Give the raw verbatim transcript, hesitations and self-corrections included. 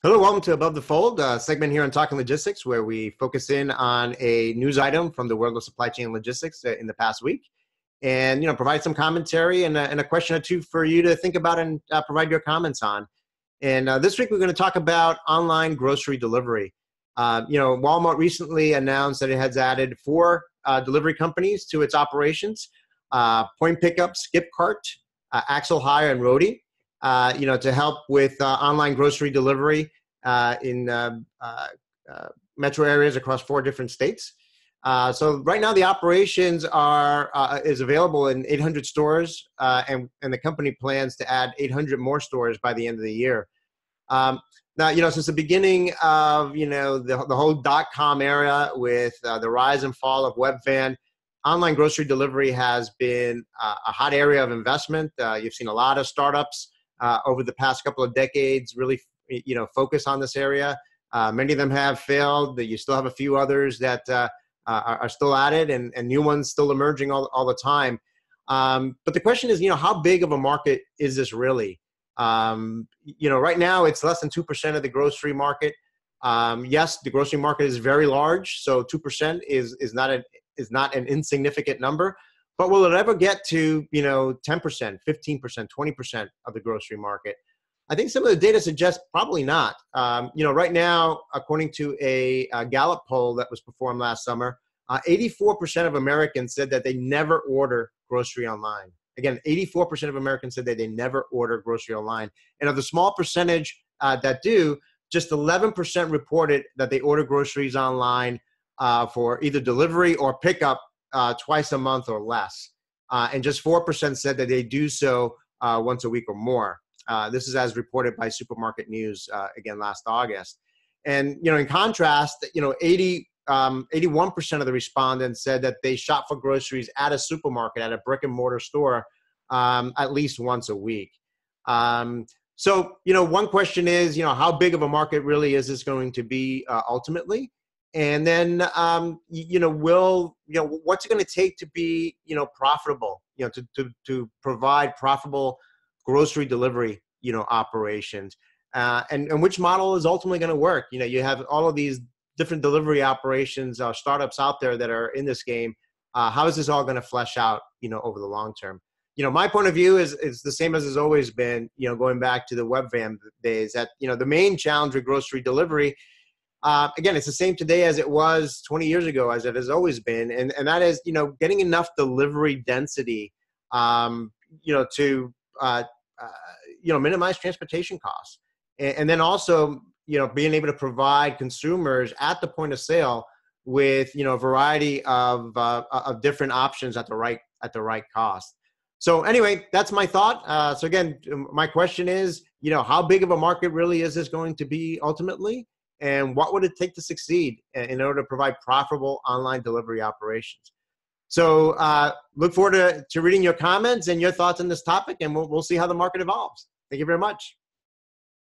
Hello, welcome to Above the Fold, a segment here on Talking Logistics, where we focus in on a news item from the world of supply chain and logistics uh, in the past week, and you know, provide some commentary and a, and a question or two for you to think about and uh, provide your comments on. And uh, this week, we're going to talk about online grocery delivery. Uh, you know, Walmart recently announced that it has added four uh, delivery companies to its operations: uh, Point Pickup, Skipcart, uh, Axel Hire, and Roadie. Uh, you know, to help with uh, online grocery delivery uh, in uh, uh, uh, metro areas across four different states. Uh, so right now, the operations are uh, is available in eight hundred stores, uh, and and the company plans to add eight hundred more stores by the end of the year. Um, now, you know, since the beginning of you know the the whole dot com era with uh, the rise and fall of Webvan, online grocery delivery has been uh, a hot area of investment. Uh, you've seen a lot of startups Uh, over the past couple of decades really, you know, focus on this area. Uh, many of them have failed. You still have a few others that uh, are, are still at it, and, and new ones still emerging all, all the time. Um, but the question is, you know, how big of a market is this really? Um, you know, right now it's less than two percent of the grocery market. Um, yes, the grocery market is very large, so two percent is is not an is not an insignificant number. But will it ever get to, you know, ten percent, fifteen percent, twenty percent of the grocery market? I think some of the data suggests probably not. Um, you know, right now, according to a, a Gallup poll that was performed last summer, uh, eighty-four percent of Americans said that they never order grocery online. Again, eighty-four percent of Americans said that they never order grocery online. And of the small percentage uh, that do, just eleven percent reported that they order groceries online uh, for either delivery or pickup Uh, twice a month or less. Uh, and just four percent said that they do so uh, once a week or more. Uh, this is as reported by Supermarket News, uh, again, last August. And, you know, in contrast, you know, eighty, um, eighty-one percent of the respondents said that they shop for groceries at a supermarket, at a brick and mortar store, um, at least once a week. Um, so, you know, one question is, you know, how big of a market really is this going to be uh, ultimately? And then, um, you, you know, will, you know, what's it going to take to be, you know, profitable, you know, to, to, to provide profitable grocery delivery, you know, operations, uh, and, and which model is ultimately going to work? You know, you have all of these different delivery operations, uh, startups out there that are in this game. Uh, how is this all going to flesh out, you know, over the long term? You know, my point of view is, is the same as it's always been, you know, going back to the Webvan days, that, you know, the main challenge with grocery delivery, Uh, again, it's the same today as it was twenty years ago, as it has always been. And, and that is, you know, getting enough delivery density, um, you know, to, uh, uh, you know, minimize transportation costs. And, and then also, you know, being able to provide consumers at the point of sale with, you know, a variety of, uh, of different options at the right, at the right cost. So anyway, that's my thought. Uh, so again, my question is, you know, how big of a market really is this going to be ultimately? And what would it take to succeed in order to provide profitable online delivery operations? So uh, look forward to, to reading your comments and your thoughts on this topic, and we'll, we'll see how the market evolves. Thank you very much.